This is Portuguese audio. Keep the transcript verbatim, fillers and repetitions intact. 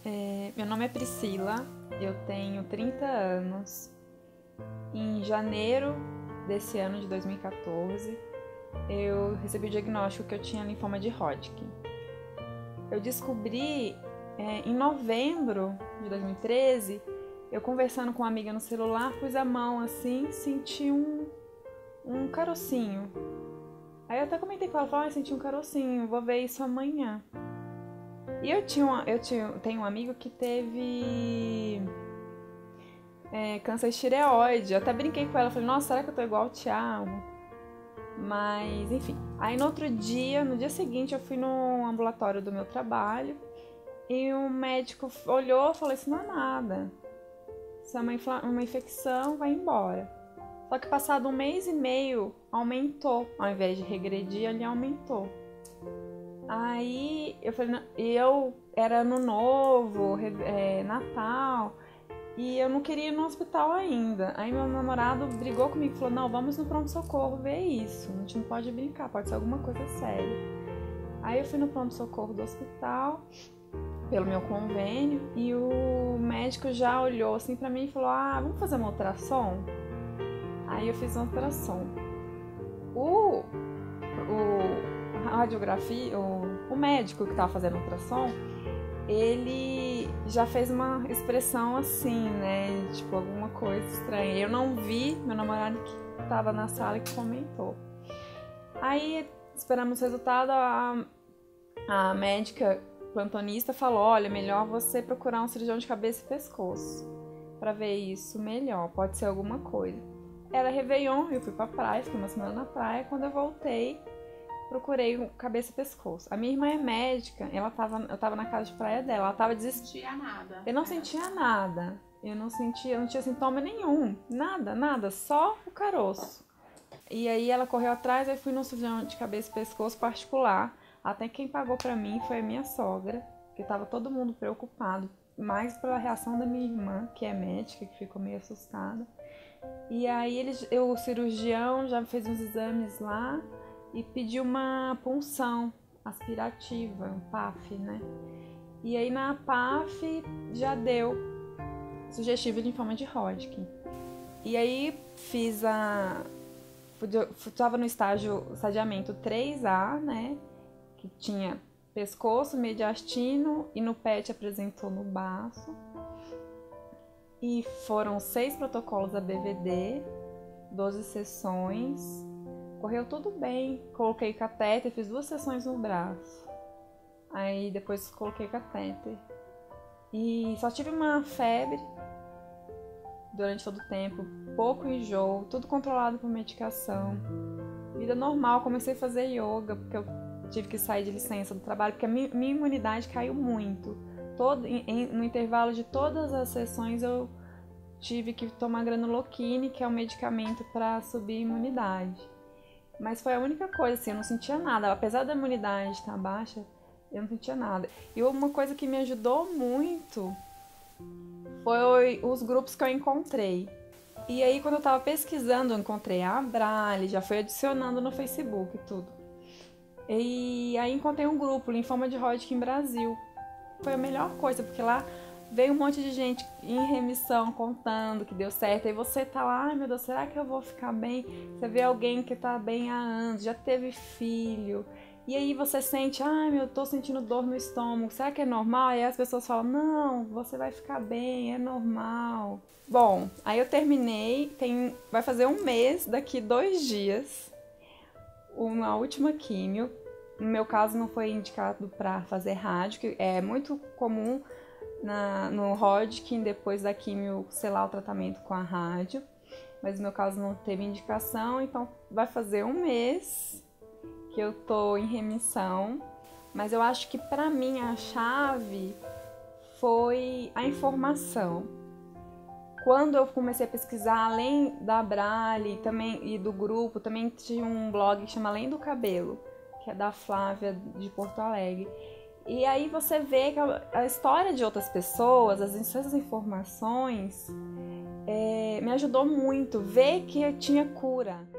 É, meu nome é Priscila, eu tenho trinta anos. Em janeiro desse ano de dois mil e quatorze, eu recebi o diagnóstico que eu tinha linfoma de Hodgkin. Eu descobri é, em novembro de dois mil e treze, eu conversando com uma amiga no celular, pus a mão assim, senti um, um carocinho. Aí eu até comentei com ela, falei, ah, senti um carocinho, vou ver isso amanhã. E eu tinha, uma, eu tinha, tenho um amigo que teve é, câncer de tireoide. Eu até brinquei com ela, falei, nossa, será que eu tô igual ao Thiago? Mas, enfim. Aí no outro dia, no dia seguinte, eu fui no ambulatório do meu trabalho e o médico olhou e falou, isso não é nada. Isso é uma, infla- uma infecção, vai embora. Só que passado um mês e meio, aumentou. Ao invés de regredir, ele aumentou. Aí eu falei, eu era ano novo, é, Natal, e eu não queria ir no hospital ainda. Aí meu namorado brigou comigo e falou, não, vamos no pronto-socorro ver isso. A gente não pode brincar, pode ser alguma coisa séria. Aí eu fui no pronto-socorro do hospital, pelo meu convênio, e o médico já olhou assim pra mim e falou, ah, vamos fazer uma ultrassom? Aí eu fiz uma ultrassom. O... o a radiografia, o, o médico que estava fazendo ultrassom, ele já fez uma expressão assim, né? Tipo, alguma coisa estranha. Eu não vi, meu namorado que estava na sala que comentou. Aí, esperamos o resultado, a, a médica plantonista falou, olha, melhor você procurar um cirurgião de cabeça e pescoço para ver isso melhor, pode ser alguma coisa. Era Réveillon, eu fui pra praia, fiquei uma semana na praia, quando eu voltei, procurei o cabeça e pescoço. A minha irmã é médica, ela tava, eu tava na casa de praia dela, ela tava desesperada. Não sentia nada. Eu não sentia nada. Eu não sentia, eu não tinha sintoma nenhum. Nada, nada, só o caroço. E aí ela correu atrás, aí fui num cirurgião de cabeça e pescoço particular. Até quem pagou pra mim foi a minha sogra, porque tava todo mundo preocupado, mais pela reação da minha irmã, que é médica, que ficou meio assustada. E aí ele, eu, o cirurgião já fez uns exames lá e pediu uma punção aspirativa, um P A F, né? E aí na P A F já deu sugestivo de linfoma de Hodgkin. E aí fiz a... Estava no estágio, estadiamento três A, né? Que tinha pescoço, mediastino e no P E T apresentou no baço. E foram seis protocolos A B V D, doze sessões. Correu tudo bem, coloquei catéter, fiz duas sessões no braço. Aí depois coloquei catéter. E só tive uma febre durante todo o tempo, pouco enjoo, tudo controlado por medicação. Vida normal, comecei a fazer yoga, porque eu tive que sair de licença do trabalho, porque a minha, minha imunidade caiu muito. Todo, em, no intervalo de todas as sessões eu tive que tomar granuloquine, que é um medicamento para subir a imunidade. Mas foi a única coisa, assim, eu não sentia nada. Apesar da imunidade estar baixa, eu não sentia nada. E uma coisa que me ajudou muito foi os grupos que eu encontrei. E aí, quando eu tava pesquisando, eu encontrei a Abrale, já fui adicionando no Facebook e tudo. E aí encontrei um grupo, Linfoma de Hodgkin Brasil. Foi a melhor coisa, porque lá veio um monte de gente em remissão contando que deu certo. Aí você tá lá, ai meu Deus, será que eu vou ficar bem? Você vê alguém que tá bem há anos, já teve filho. E aí você sente, ai meu, eu tô sentindo dor no estômago, será que é normal? E aí as pessoas falam, não, você vai ficar bem, é normal. Bom, aí eu terminei, tem, vai fazer um mês, daqui dois dias, uma última químio. No meu caso não foi indicado para fazer rádio, que é muito comum Na, no Hodgkin, depois da químio, selar o tratamento com a rádio. Mas no meu caso não teve indicação, então vai fazer um mês que eu tô em remissão. Mas eu acho que pra mim a chave foi a informação. Quando eu comecei a pesquisar, além da Abrale também, e do grupo, também tinha um blog que chama Além do Cabelo, que é da Flávia de Porto Alegre. E aí você vê que a história de outras pessoas, as essas informações, é, me ajudou muito, ver que eu tinha cura.